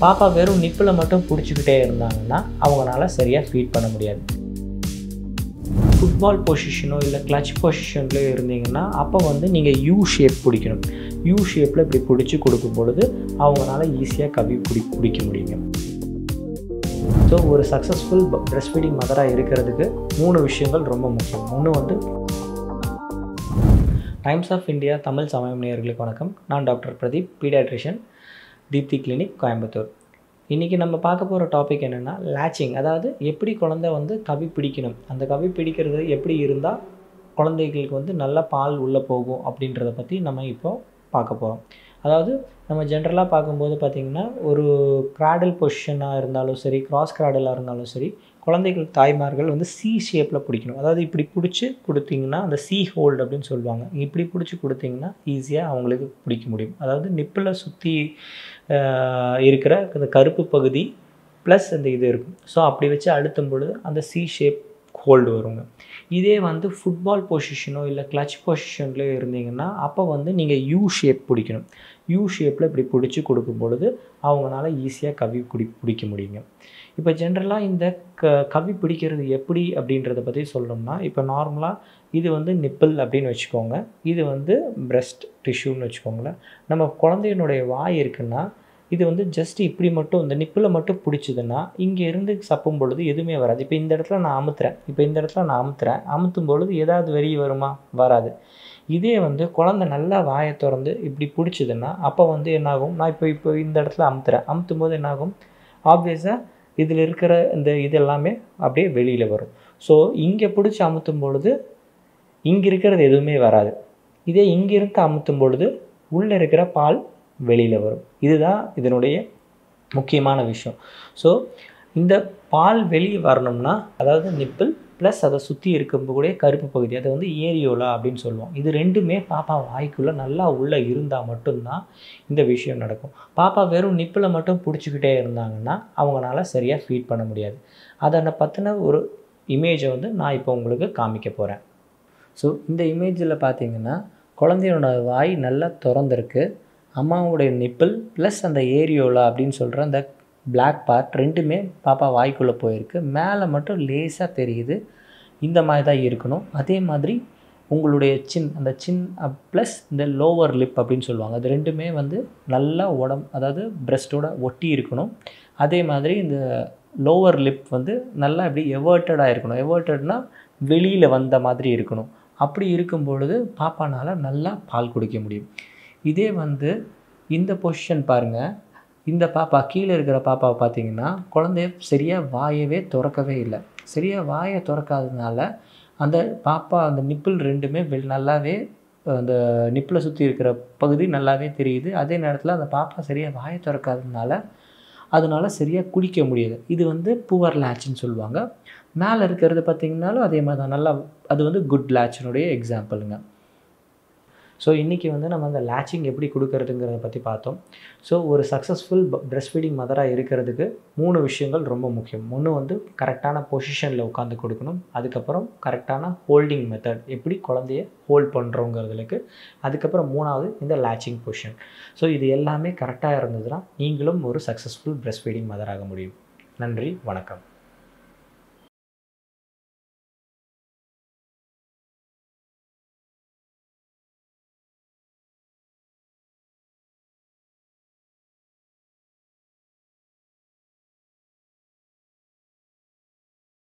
பாப்பா வெறும் நிப்பில் மட்டும் பிடிச்சிக்கிட்டே இருந்தாங்கன்னா அவங்களால சரியாக ஃபீட் பண்ண முடியாது. ஃபுட்பால் பொசிஷனோ இல்லை கிளச் பொசிஷன்லேயோ இருந்தீங்கன்னா அப்போ வந்து நீங்கள் யூ ஷேப் பிடிக்கணும். யூ ஷேப்பில் இப்படி பிடிச்சி கொடுக்கும் பொழுது அவங்களால ஈஸியாக கவி பிடிக்க முடியுங்க. ஸோ ஒரு சக்ஸஸ்ஃபுல் பிரெஸ்ட் ஃபீடிங் மதராக இருக்கிறதுக்கு 3 விஷயங்கள் ரொம்ப முக்கியம். ஒன்று வந்து டைம்ஸ் ஆஃப் இந்தியா தமிழ் சமயம் நேயர்களுக்கு வணக்கம். நான் doctor Pradeep, paediatrician, Deepti clinic, Coimbatore. இன்றைக்கி நம்ம பார்க்க போகிற டாபிக் என்னென்னா லேச்சிங். அதாவது எப்படி குழந்தை வந்து கவி பிடிக்கணும், அந்த கவி பிடிக்கிறது எப்படி இருந்தால் குழந்தைகளுக்கு வந்து நல்ல பால் உள்ளே போகும் அப்படின்றத பற்றி நம்ம இப்போ பார்க்க போகிறோம். அதாவது நம்ம ஜென்ரலாக பார்க்கும்போது பார்த்திங்கன்னா ஒரு கிராடில் பொசிஷனாக இருந்தாலும் சரி, கிராஸ் கிராடலாக இருந்தாலும் சரி, குழந்தைகள் தாய்மார்கள் வந்து சி ஷேப்பில் பிடிக்கணும். அதாவது இப்படி பிடிச்சி கொடுத்திங்கன்னா அந்த சி ஹோல்டு அப்படின்னு சொல்லுவாங்க. இப்படி பிடிச்சி கொடுத்திங்கன்னா ஈஸியாக அவங்களுக்கு பிடிக்க முடியும். அதாவது நிப்பில் சுற்றி இருக்கிற அந்த கருப்பு பகுதி ப்ளஸ் அந்த இது இருக்கும். ஸோ அப்படி வச்சு அழுத்தும் பொழுது அந்த சி ஷேப் ஹோல்டு வருங்க. இதே வந்து ஃபுட்பால் பொசிஷனோ இல்லை கிளச் பொசிஷன்லேயோ இருந்தீங்கன்னா அப்போ வந்து நீங்கள் யூ ஷேப் பிடிக்கணும். யூ ஷேப்பில் இப்படி பிடிச்சி கொடுக்கும் பொழுது அவங்களால ஈஸியாக கவி பிடிக்க முடியுங்க. இப்போ ஜென்ரலாக இந்த கவி பிடிக்கிறது எப்படி அப்படின்றத பற்றி சொல்லணும்னா, இப்போ நார்மலாக இது வந்து நிப்பிள் அப்படின்னு வச்சுக்கோங்க, இது வந்து பிரெஸ்ட் டிஷ்யூன்னு வச்சுக்கோங்களேன். நம்ம குழந்தையினுடைய வாய் இருக்குன்னா இது வந்து ஜஸ்ட் இப்படி மட்டும் இந்த நிப்பில் மட்டும் பிடிச்சிதுன்னா இங்கே இருந்து சப்பும் பொழுது எதுவுமே வராது. இப்போ இந்த இடத்துல நான் அமுத்துறேன், அமுத்தும் பொழுது ஏதாவது வெளியே வருமா? வராது. இதே வந்து குழந்தை நல்லா வாயை திறந்து இப்படி பிடிச்சிதுன்னா அப்போ வந்து என்னாகும், நான் இப்போ இந்த இடத்துல அமுத்தும் போது என்னாகும், ஆப்வியஸாக இதில் இருக்கிற இந்த இது எல்லாமே அப்படியே வெளியில் வரும். ஸோ இங்கே பிடிச்சி அமுத்தும் பொழுது இங்கே இருக்கிறது எதுவுமே வராது. இதே இங்கிருந்து அமுத்தும் பொழுது உள்ளே இருக்கிற பால் வெளியில் வரும். இதுதான் இதனுடைய முக்கியமான விஷயம். ஸோ இந்த பால் வெளியே வரணும்னா அதாவது நிப்பிள் ப்ளஸ் அதை சுற்றி இருக்கக்கூடிய கருப்பு பகுதி, அதை வந்து ஏரியோலா அப்படின்னு சொல்லுவோம். இது ரெண்டுமே பாப்பா வாய்க்குள்ளே நல்லா உள்ளே இருந்தால் மட்டும்தான் இந்த விஷயம் நடக்கும். பாப்பா வெறும் நிப்பில் மட்டும் பிடிச்சிக்கிட்டே இருந்தாங்கன்னா அவங்களால சரியாக ஃபீட் பண்ண முடியாது. அதை பற்றின ஒரு இமேஜை வந்து நான் இப்போ உங்களுக்கு காமிக்க போகிறேன். ஸோ இந்த இமேஜில் பார்த்தீங்கன்னா குழந்தையோட வாய் நல்லா திறந்துருக்கு. அம்மாவுடைய நிப்பிள் ப்ளஸ் அந்த ஏரியோலா அப்படின்னு சொல்கிற அந்த பிளாக் பார்ட் ரெண்டுமே பாப்பா வாய்க்குள்ளே போயிருக்கு. மேலே மட்டும் லேசாக தெரியுது. இந்த மாதிரி தான் இருக்கணும். அதே மாதிரி உங்களுடைய அந்த சின் ப்ளஸ் இந்த லோவர் லிப் அப்படின்னு சொல்லுவாங்க, அது ரெண்டுமே வந்து நல்லா அதாவது பிரெஸ்ட்டோட ஒட்டி இருக்கணும். அதே மாதிரி இந்த லோவர் லிப் வந்து நல்லா இப்படி எவர்ட்டடாக இருக்கணும். எவர்ட்டட்னால் வெளியில் வந்த மாதிரி இருக்கணும். அப்படி இருக்கும் பொழுது பாப்பானால் நல்லா பால் குடிக்க முடியும். இதே வந்து இந்த பொசிஷன் பாருங்கள், இந்த பாப்பா கீழே இருக்கிற பாப்பாவை பார்த்தீங்கன்னா குழந்தைய சரியாக வாயவே திறக்கவே இல்லை. சரியாக வாயை திறக்காததுனால அந்த பாப்பா அந்த நிப்பிள் ரெண்டுமே நல்லாவே அந்த நிப்பில் சுற்றி இருக்கிற பகுதி நல்லாவே தெரியுது. அதே நேரத்தில் அந்த பாப்பா சரியாக வாயை திறக்காததுனால அதனால சரியாக குடிக்க முடியாது. இது வந்து புவர் லேட்ச்னு சொல்லுவாங்க. மேலே இருக்கிறது பார்த்திங்கனாலும் அதே மாதிரி தான், நல்லா அது வந்து குட் லேட்சினுடைய எக்ஸாம்பிளுங்க. ஸோ இன்றைக்கி வந்து நம்ம அந்த லேச்சிங் எப்படி கொடுக்கறதுங்கிறத பற்றி பார்த்தோம். ஸோ ஒரு சக்ஸஸ்ஃபுல் பிரெஸ்ட் ஃபீடிங் மதராக இருக்கிறதுக்கு 3 விஷயங்கள் ரொம்ப முக்கியம். ஒன்று வந்து கரெக்டான பொசிஷனில் உட்காந்து கொடுக்கணும். அதுக்கப்புறம் கரெக்டான ஹோல்டிங் மெத்தட், எப்படி குழந்தைய ஹோல்ட் பண்ணுறோங்கிறதுக்கு. அதுக்கப்புறம் 3வது இந்த லேச்சிங் பொசிஷன். ஸோ இது எல்லாமே கரெக்டாக இருந்ததுன்னா நீங்களும் ஒரு சக்ஸஸ்ஃபுல் பிரெஸ்ட் ஃபீடிங் மதராக முடியும். நன்றி, வணக்கம்.